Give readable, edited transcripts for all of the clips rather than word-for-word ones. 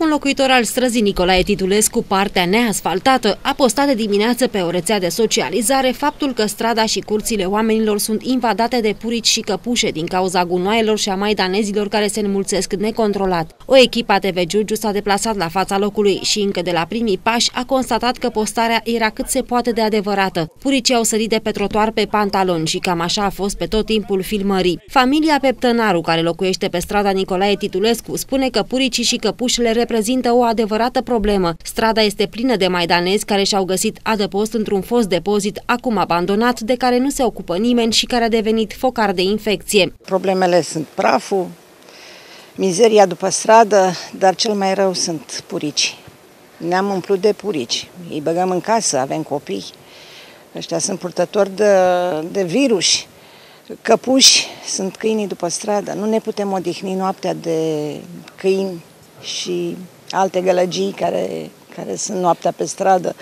Un locuitor al străzii Nicolae Titulescu, partea neasfaltată, a postat de dimineață pe o rețea de socializare faptul că strada și curțile oamenilor sunt invadate de purici și căpușe din cauza gunoaielor și a maidanezilor care se înmulțesc necontrolat. O echipă a TV Giurgiu s-a deplasat la fața locului și încă de la primii pași a constatat că postarea era cât se poate de adevărată. Puricii au sărit de pe trotuar pe pantaloni și cam așa a fost pe tot timpul filmării. Familia Peptănaru, care locuiește pe strada Nicolae Titulescu, spune că puricii și căpușele reprezintă o adevărată problemă. Strada este plină de maidanezi care și-au găsit adăpost într-un fost depozit acum abandonat, de care nu se ocupă nimeni și care a devenit focar de infecție. Problemele sunt praful, mizeria după stradă, dar cel mai rău sunt purici. Ne-am umplut de purici, îi băgăm în casă, avem copii. Ăștia sunt purtători de virus. Căpuși sunt câinii după stradă. Nu ne putem odihni noaptea de câini și alte gălăgii care sunt noaptea pe stradă.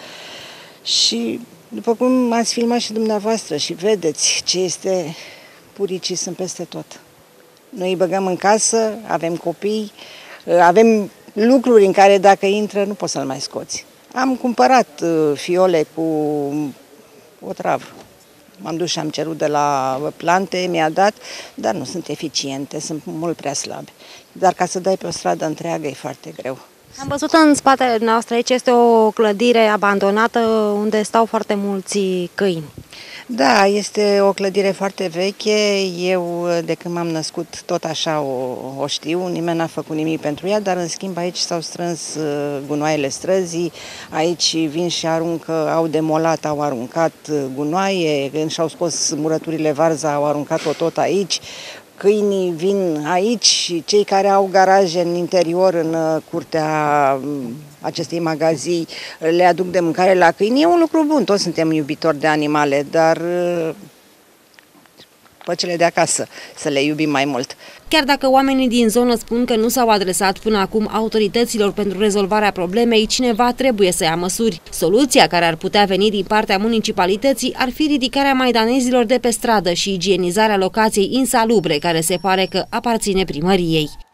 Și după cum ați filmat și dumneavoastră și vedeți ce este, puricii sunt peste tot. Noi îi băgăm în casă, avem copii, avem lucruri în care dacă intră nu poți să-l mai scoți. Am cumpărat fiole cu otravă. M-am dus și am cerut de la plante, mi-a dat, dar nu sunt eficiente, sunt mult prea slabe. Dar ca să dai pe o stradă întreagă e foarte greu. Am văzut în spatele noastră, aici este o clădire abandonată unde stau foarte mulți câini. Da, este o clădire foarte veche, eu de când m-am născut tot așa o știu, nimeni n-a făcut nimic pentru ea, dar în schimb aici s-au strâns gunoaiele străzii, aici vin și aruncă, au demolat, au aruncat gunoaie, când și-au scos murăturile varza, au aruncat-o tot aici. Câinii vin aici și cei care au garaje în interior, în curtea acestei magazii, le aduc de mâncare la câini. E un lucru bun, toți suntem iubitori de animale, dar pe cele de acasă să le iubim mai mult. Chiar dacă oamenii din zonă spun că nu s-au adresat până acum autorităților pentru rezolvarea problemei, cineva trebuie să ia măsuri. Soluția care ar putea veni din partea municipalității ar fi ridicarea maidanezilor de pe stradă și igienizarea locației insalubre, care se pare că aparține primăriei.